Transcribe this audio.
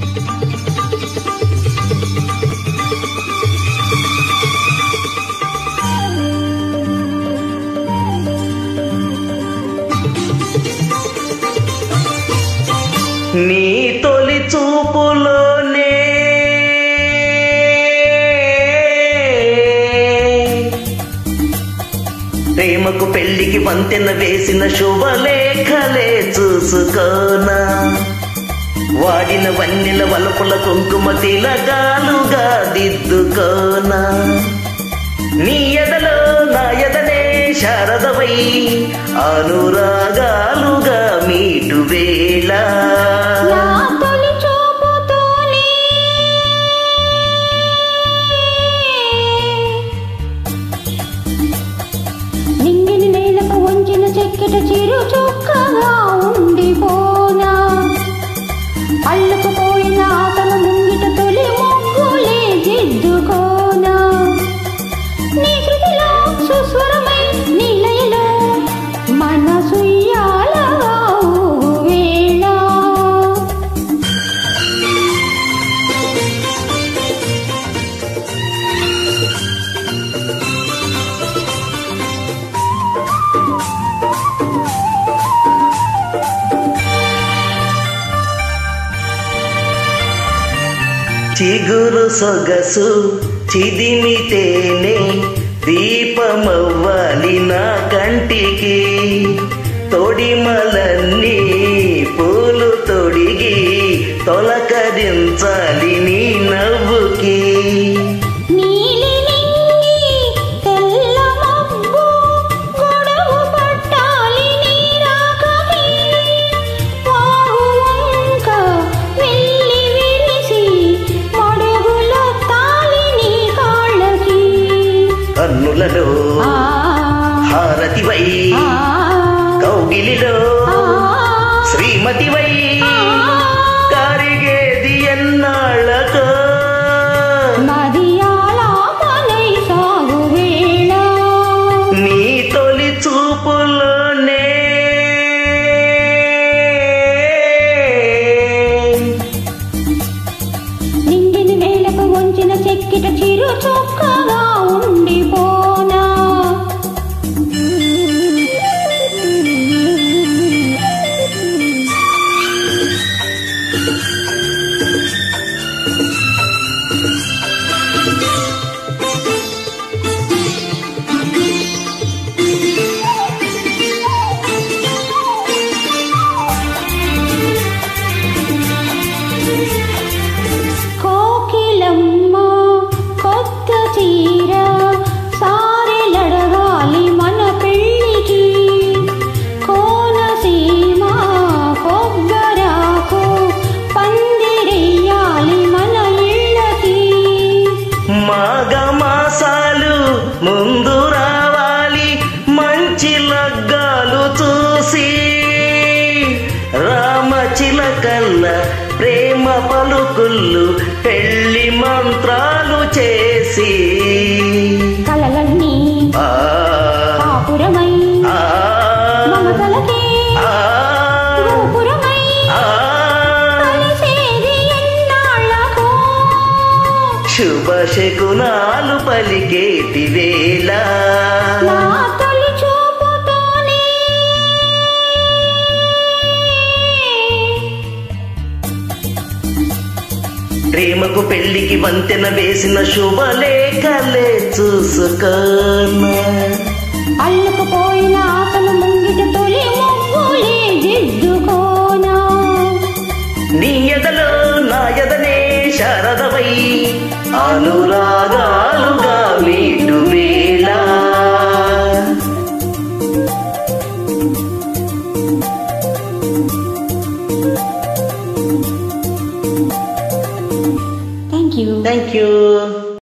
నీ తొలి చూపులోనే ప్రేమకు పెళ్లికి వంతెన వేసిన శుభలేఖలే చూసుకోనా, వాడిన వన్నెల వలపుల కుంకుమ తిలగాలుగా దిద్దుకోనా, నీ ఎదలో నా ఎదనే శారదవై అనురాగాలుగా మీటు వేళ నింగిని నేలకు వంచిన చెక్కిట చిరు చొక్కగా ఉండిపోనా, అల్లుకుపోయిన ఆతను ముంగిట తొలి మొక్కులే దిద్దుకోనా, నీ కృతిలో సుస్వరమై నీ లయలో మనసు ఇయ్యాలగా వేళ. చిగురు సొగసు చిదిమితేనే దీపమవ్వాలి నా కంటికి, తొడిమలన్నీ పూలు తొడిగి తొలకరించాలి నీ నవ్వుకి, కన్నులలో హారతివై కౌగిలిలో శ్రీమతివై కరిగేది ఎన్నాళ్ళకో నీ తొలి చూపులోనే నింగిని నేలకు వంచిన చెక్కిట చిరు చొక్కగా ఉండిపోనా, కోకిలమ్మ కొత్త చీర సారెలడగాలి మన పెళ్ళికి, కోనసీమ కొబ్బరాకు పందిరెయ్యాలి మన ఇళ్ళకి, మాఘమాసాలు ముందు రావాలి మంచి లగ్గాలు చూసి, రామచిలకల్ల ప్రేమ పలుకుళ్ళు పెళ్లి మంత్రాలు చేసి, కలలన్నీ కాపురమై మమతలకే గోపురమై కలిసేది ఎన్నాళ్ళకో, శుభ శకునాలు పలికేటి వేళ నా తొలి చూపుతోనే ప్రేమకు పెళ్లికి వంతెన వేసిన శుభలేఖలే చూసుకోనా, అల్లుకుపోయిన ఆతను ముంగిట తొలి మొక్కులే దిద్దుకోనా, నీ ఎదలో నా ఎదనే శారదవై అనురాగా